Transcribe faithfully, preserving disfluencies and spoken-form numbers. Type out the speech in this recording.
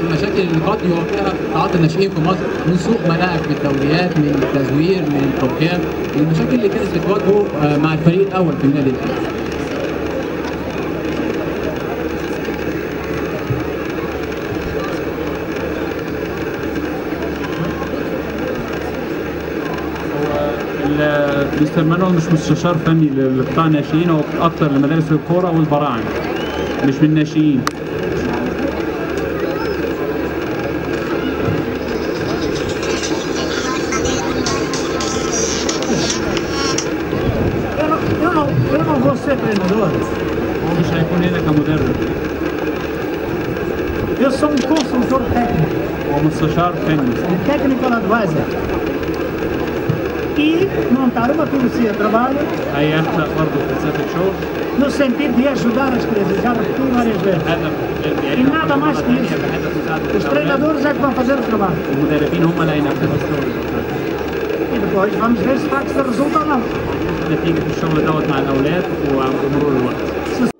المشاكل اللي قد يواجهها قطاعات الناشئين في مصر من سوق ملاعب، من الدوريات، من التزوير، من الحكام، المشاكل اللي كانت بتواجهه مع الفريق الاول في النادي الاهلي. مستر مانويل مش مستشار فني لقطاع الناشئين، هو اكثر لمدارس الكوره والبراعم، مش من الناشئين. Eu não vou ser treinador. هو مش هيكون هنا كمدرب. Eu sou um consultor técnico. هو مستشار فني. Technical advisor. E montar uma filosofia de trabalho. هيخلق برضه فلسفه شغل. No sentido de ajudar as crianças, já repeti várias vezes. E nada mais que isso. Os treinadores é que vão fazer o trabalho. المدربين هم اللي هينفذوا الشغل. E depois vamos ver se está que se resulta ou não. نتيجه الشغل دوت مع الاولاد ومع مرور الوقت. Se